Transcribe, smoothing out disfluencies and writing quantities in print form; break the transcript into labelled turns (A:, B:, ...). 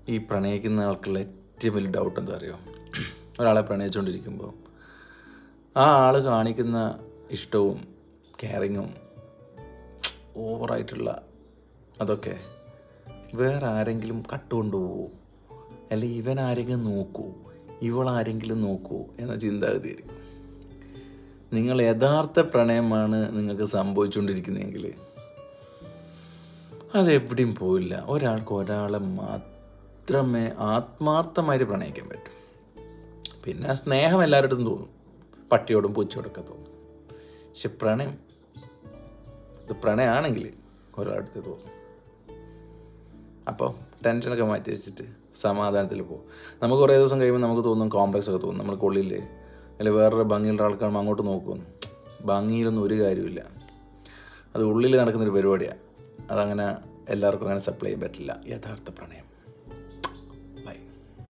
A: ഈ പ്രണയിക്കുന്ന ആൾക്കുള്ള ഏറ്റവും വലിയ ഡൗട്ട് എന്താ അറിയോ? ഒരാളെ പ്രണയിച്ചുകൊണ്ടിരിക്കുമ്പോൾ ആ ആൾ കാണിക്കുന്ന ഇഷ്ടവും കെയറിങ്ങും ഓവറായിട്ടുള്ള അതൊക്കെ വേറെ ആരെങ്കിലും കട്ടുകൊണ്ടുപോകുമോ, അല്ലെങ്കിൽ ഇവൻ ആരെങ്കിലും നോക്കൂ, ഇവളാരെങ്കിലും നോക്കൂ എന്ന ചിന്താഗതിയായിരിക്കും. നിങ്ങൾ യഥാർത്ഥ പ്രണയമാണ് നിങ്ങൾക്ക് സംഭവിച്ചുകൊണ്ടിരിക്കുന്നതെങ്കിൽ അതെവിടെയും പോയില്ല. ഒരാൾക്ക് ഒരാളെ മാത്രമേ ആത്മാർത്ഥമായിട്ട് പ്രണയിക്കാൻ പറ്റൂ. പിന്നെ സ്നേഹം എല്ലാവരുടെ തോന്നും, പട്ടിയോടും പൂച്ചയോടൊക്കെ തോന്നും. പക്ഷെ ഇത് പ്രണയമാണെങ്കിൽ ഒരാളടുത്ത് തോന്നും. അപ്പോൾ ടെൻഷനൊക്കെ മാറ്റി വെച്ചിട്ട് സമാധാനത്തിൽ പോകും. നമുക്ക് കുറേ ദിവസം കഴിയുമ്പോൾ നമുക്ക് തോന്നും, കോംപ്ലക്സ് ഒക്കെ തോന്നും, നമ്മൾ കൊള്ളില്ലേ, അല്ലെങ്കിൽ വേറൊരു ഭംഗിയുള്ള ആൾക്കാർ അങ്ങോട്ട് നോക്കുമെന്ന്. ഭംഗിയിലൊന്നും ഒരു കാര്യമില്ല, അത് ഉള്ളിൽ നടക്കുന്നൊരു പരിപാടിയാണ്. അതങ്ങനെ എല്ലാവർക്കും അങ്ങനെ സപ്ലൈ ചെയ്യാൻ പറ്റില്ല യഥാർത്ഥ പ്രണയം.